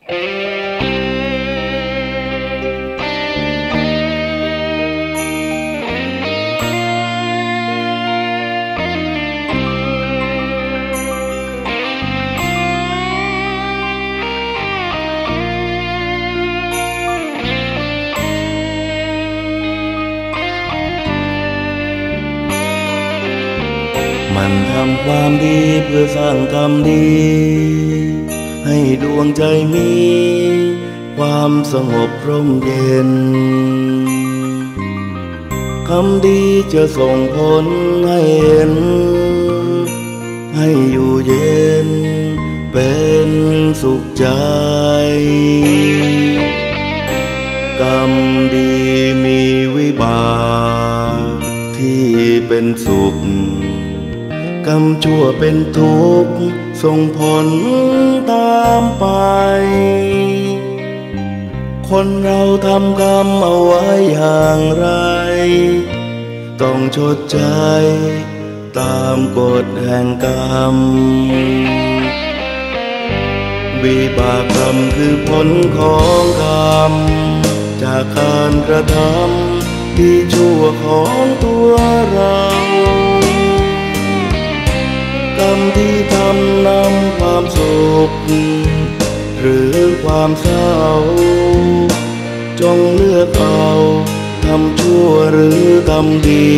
มันทำความดีเพื่อสร้างกรรมดีให้ดวงใจมีความสงบร่มเย็นคำดีจะส่งผลให้เห็นให้อยู่เย็นเป็นสุขใจกรรมดีมีวิบากที่เป็นสุขกรรมชั่วเป็นทุกข์ส่งผลตามไปคนเราทำกรรมเอาไว้อย่างไรต้องชดใช้ตามกฎแห่งกรรมวิบากกรรมคือผลของกรรมจากการกระทำที่ชั่วของตัวเรากรรมที่ทำนำความสุขหรือความเศร้าจงเลือกเอาทำชั่วหรือทำดี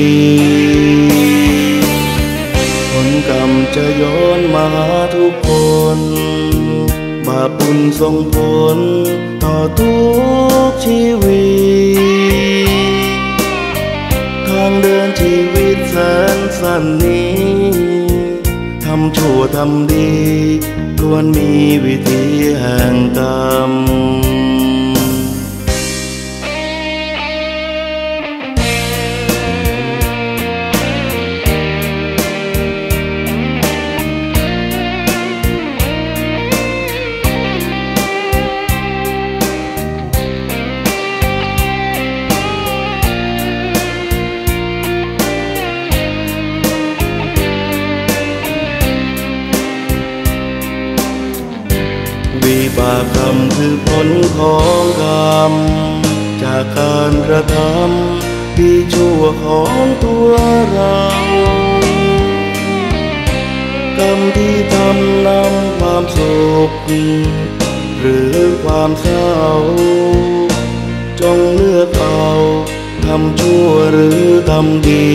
ผลกรรมจะย้อนมาหาทุกคนบาปบุญส่งผลต่อทุกชีวิตทางเดินชีวิตแสนสั้นนี้ทำชั่วทำดีล้วนมีวิธีแห่งกรรมวิบากกรรมคือผลของกรรมจากการกระทำที่ชั่วของตัวเรากรรมที่ทำนำความสุขหรือความเศร้าจงเลือกเอาทำชั่วหรือทำดี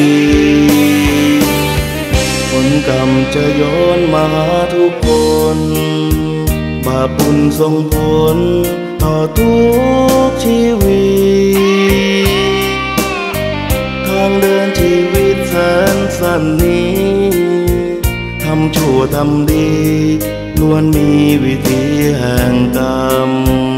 ผลกรรมจะย้อนมาหาทุกคนบาปบุญส่งผลต่อทุกชีวิตทางเดินชีวิตแสนสั้นนี้ทำชั่วทำดีล้วนมีวิธีแห่งกรรม